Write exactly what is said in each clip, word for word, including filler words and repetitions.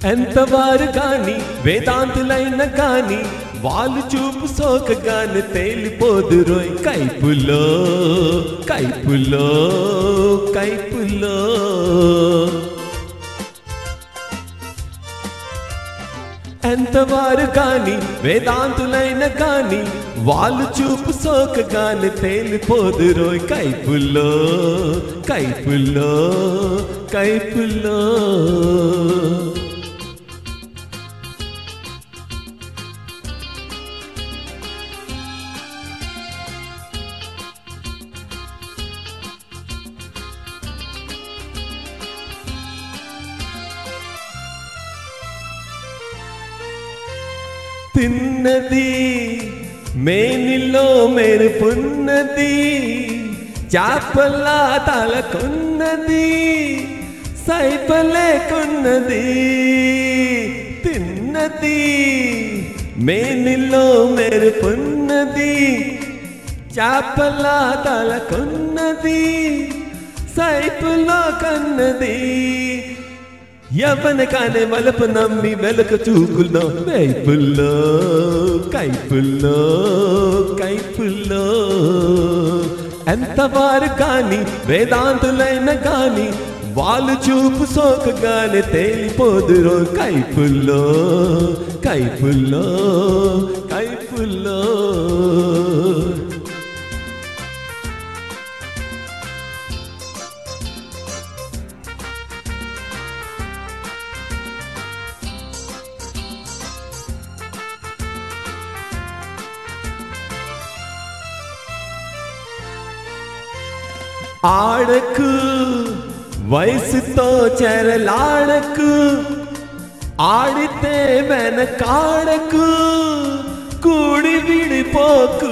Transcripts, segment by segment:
ఎంతవారు గాని వేదాంతులైన గాని వాళ్ళు చూపు సోకగానే తేలిపోదురోయ్ కైపులో కైపులో కైపులో. ఎంతవారు గాని వేదాంతులైన గాని వాళ్ళు చూపు సోకగానే తేలిపోదురోయ్ కైపులో కైపులో కైపులో. తిన్నది మేనిలో మెరుపున్నది చాపల్లా తలకున్నది సైపలేకున్నది. తిన్నది మేనిలో మెరుపున్నది చాపల్లా తలకున్నది సైపులో కన్నది. యవ్వన కానే వలపు నమ్మి వెలక చూకుల్లో కైపుల్లో కైపుల్లో కైపుల్లో. ఎంతవారు కాని వేదాంతులైన కాని వాళ్ళు చూపు సోకగానే తేలిపోదురో కైపుల్లో కైపుల్లో కైపుల్లో. ఆడకు వయసుతో చెరలాడకు ఆడితే వెనకాడకు కూడి విడిపోకు.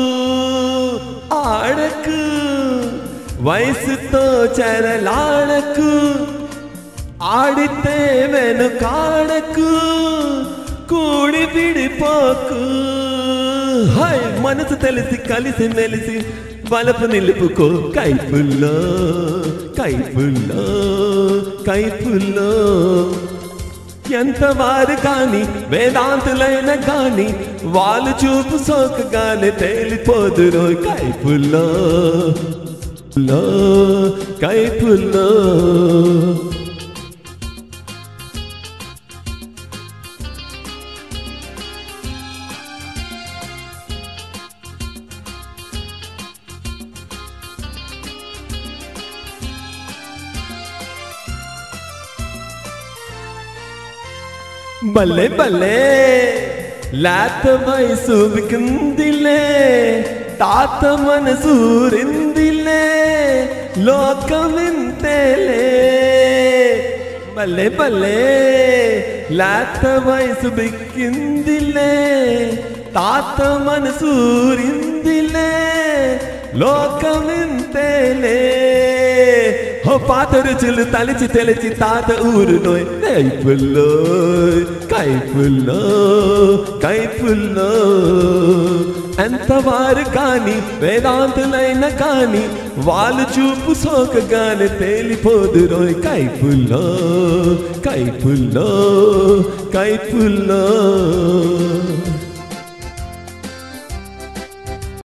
ఆడకు వయసుతో చెరలాడకు ఆడితే వెనకాడకు కూడి విడిపోకు. హై మనసు తెలిసి కలిసి మెలిసి వలపు నిలుపుకో కైపుల్లో కైపుల్లో కైపుల్లో. ఎంతవారు కాని వేదాంతులైన కాని వాళ్ళు చూపు సోకగానే తేలిపోదురో కైపుల్లో కైపుల్లో. బల్లే బల్లే లేత వయసు వికిందిలే తాత మనసూరిందిలే లోకమింతేలే. బల్లే బల్లే లేత వయసు బిక్కిందిలే తాత మనసూరిందిలే లోకమింతేలే. హో పాత రుచులు తలిచి తెలిచి తాత ఊరులో కైపుల్లో కైపుల్లో కైపుల్లో. ఎంతవారు కాని వేదాంతులైన కాని వాళ్ళు చూపు సోకగానే తేలిపోదురోయ్ కైపుల్లో కైపుల్లో కైపుల్లో.